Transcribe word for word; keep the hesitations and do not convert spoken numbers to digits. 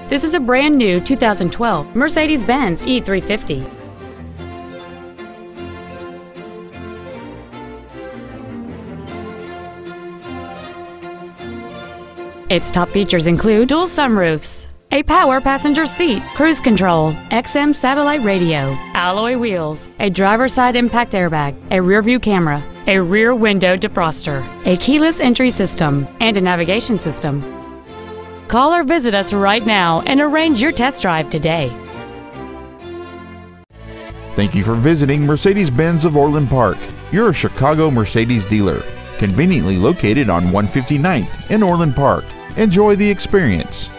This is a brand new two thousand twelve Mercedes-Benz E three fifty. Its top features include dual sunroofs, a power passenger seat, cruise control, X M satellite radio, alloy wheels, a driver's side impact airbag, a rear view camera, a rear window defroster, a keyless entry system, and a navigation system. Call or visit us right now and arrange your test drive today. Thank you for visiting Mercedes-Benz of Orland Park. You're a Chicago Mercedes dealer, conveniently located on one fifty-ninth in Orland Park. Enjoy the experience.